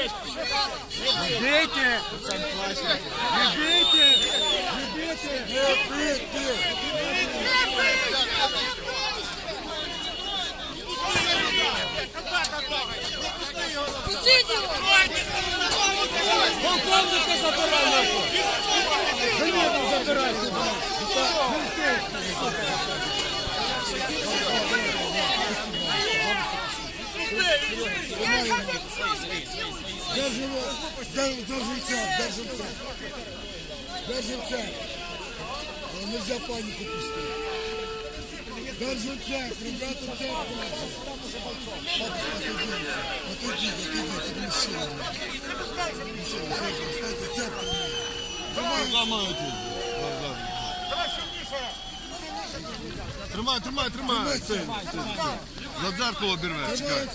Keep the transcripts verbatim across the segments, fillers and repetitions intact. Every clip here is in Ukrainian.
Не бейте! Не бейте! Не бейте! Полковника забирай нашу! Железно забирай сюда! Держим его! Держим цепь! Держим цепь! Держим цепь! Нельзя панику пустить! Держим цепь! Ребята, цепь! Отойди, отойди, отойди, мужчина! Мужчина, кстати, цепь! Тримай, тримай, тримай! За дзеркало обірве, чекай!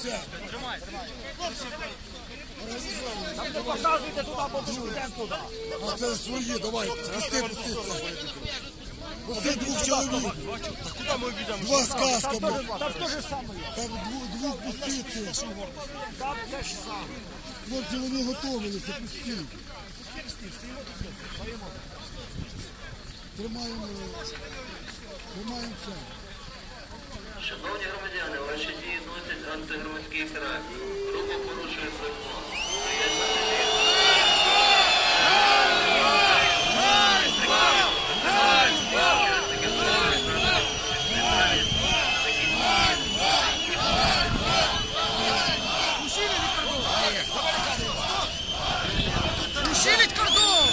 Показуйте туди, поки йдемо туди. А це свої, давай, пусти, пусти це. Пусти двох чоловік. Куди ми йдемо? Два з касками. Там те ж саме є. Там двох пусти це. Там те ж саме. Хлопці, вони готовилися, пусти. Тримаємо, тримаємо це. Шановні громадяни, ваші дії носять антигромадський характер. Грубо порушує закон. Усилить кордон!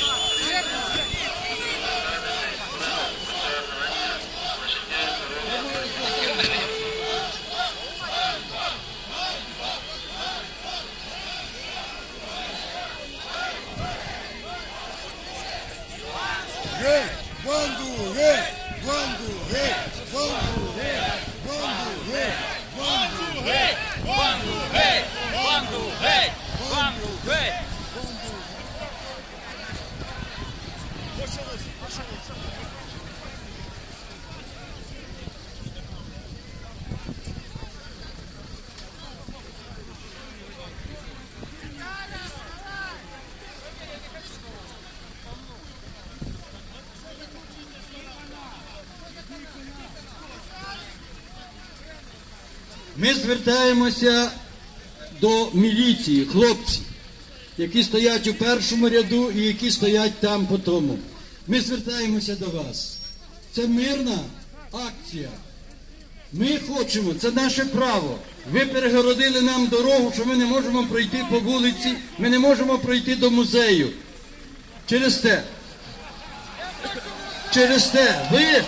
Гей, банду, гей, банду, гей, банду, гей, банду, гей, банду, Гей! Банду! Гей! Банду! Гей! Банду! Гей! Ми звертаємося до міліції, хлопці, які стоять у першому ряду і які стоять там по тому. Ми звертаємося до вас. Це мирна акція. Ми хочемо, це наше право. Ви перегородили нам дорогу, що ми не можемо пройти по вулиці, ми не можемо пройти до музею. Через те, через те, ви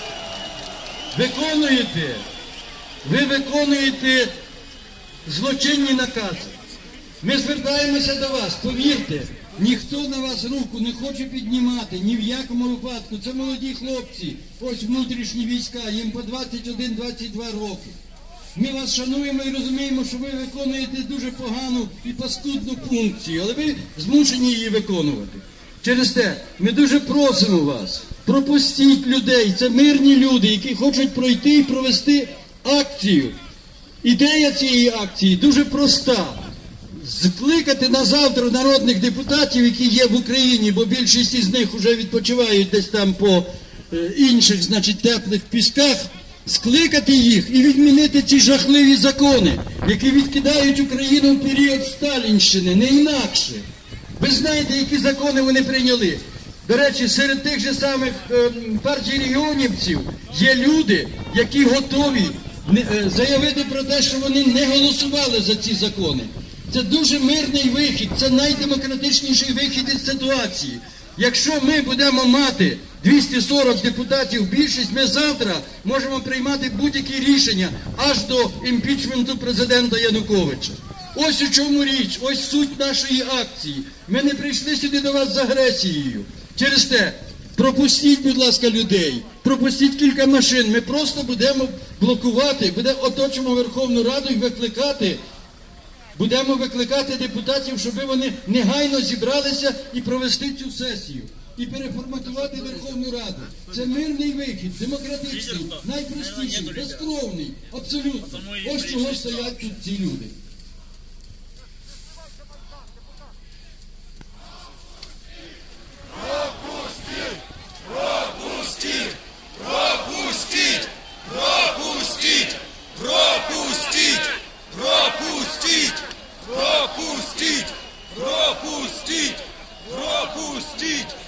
виконуєте Ви виконуєте злочинні накази. Ми звертаємося до вас, повірте, ніхто на вас руку не хоче піднімати, ні в якому випадку. Це молоді хлопці, ось внутрішні війська, їм по двадцять один - двадцять два роки. Ми вас шануємо і розуміємо, що ви виконуєте дуже погану і паскудну функцію, але ви змушені її виконувати. Через те, ми дуже просимо вас, пропустіть людей, це мирні люди, які хочуть пройти і провести акцію. Ідея цієї акції дуже проста. Скликати на завтра народних депутатів, які є в Україні, бо більшість із них вже відпочивають десь там по е, інших, значить, теплих пісках, скликати їх і відмінити ці жахливі закони, які відкидають Україну в період Сталінщини, не інакше. Ви знаєте, які закони вони прийняли? До речі, серед тих же самих е, партій регіонівців є люди, які готові не, е, заявити про те, що вони не голосували за ці закони. Це дуже мирний вихід, це найдемократичніший вихід із ситуації. Якщо ми будемо мати двісті сорок депутатів більшість, ми завтра можемо приймати будь-які рішення аж до імпічменту президента Януковича. Ось у чому річ, ось суть нашої акції. Ми не прийшли сюди до вас з агресією. Через те, пропустіть, будь ласка, людей, пропустіть кілька машин. Ми просто будемо блокувати, будемо оточимо Верховну Раду і викликати, будемо викликати депутатів, щоб вони негайно зібралися і провести цю сесію. І переформатувати Верховну Раду. Це мирний вихід, демократичний, найпростіший, безкровний, абсолютно. Ось чого стоять тут ці люди. Пропустіть! Пропустіть!